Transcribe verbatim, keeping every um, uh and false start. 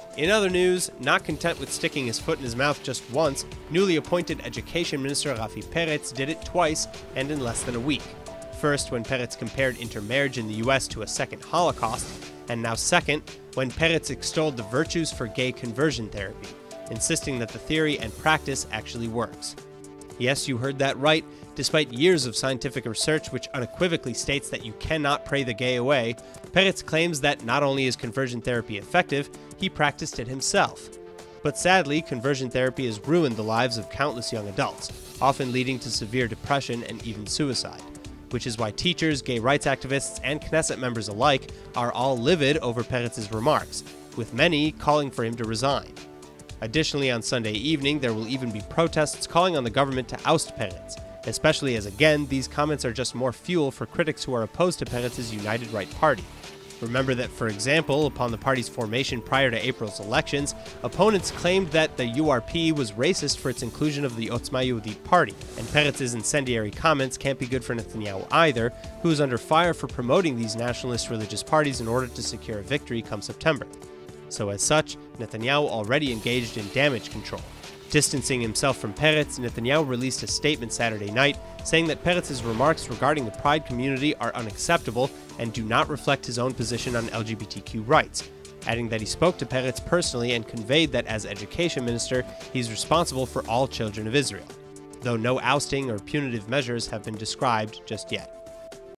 In other news, not content with sticking his foot in his mouth just once, newly appointed Education Minister Rafi Peretz did it twice and in less than a week. First, when Peretz compared intermarriage in the U S to a second Holocaust, and now second, when Peretz extolled the virtues for gay conversion therapy, insisting that the theory and practice actually works. Yes, you heard that right. Despite years of scientific research which unequivocally states that you cannot pray the gay away, Peretz claims that not only is conversion therapy effective, he practiced it himself. But sadly, conversion therapy has ruined the lives of countless young adults, often leading to severe depression and even suicide, which is why teachers, gay rights activists, and Knesset members alike are all livid over Peretz's remarks, with many calling for him to resign. Additionally, on Sunday evening, there will even be protests calling on the government to oust Peretz, especially as, again, these comments are just more fuel for critics who are opposed to Peretz's United Right Party. Remember that, for example, upon the party's formation prior to April's elections, opponents claimed that the U R P was racist for its inclusion of the Otzma Yehudit party, and Peretz's incendiary comments can't be good for Netanyahu either, who is under fire for promoting these nationalist religious parties in order to secure a victory come September. So as such, Netanyahu already engaged in damage control. Distancing himself from Peretz, Netanyahu released a statement Saturday night saying that Peretz's remarks regarding the Pride community are unacceptable and do not reflect his own position on L G B T Q rights, adding that he spoke to Peretz personally and conveyed that as education minister, he's responsible for all children of Israel, though no ousting or punitive measures have been described just yet.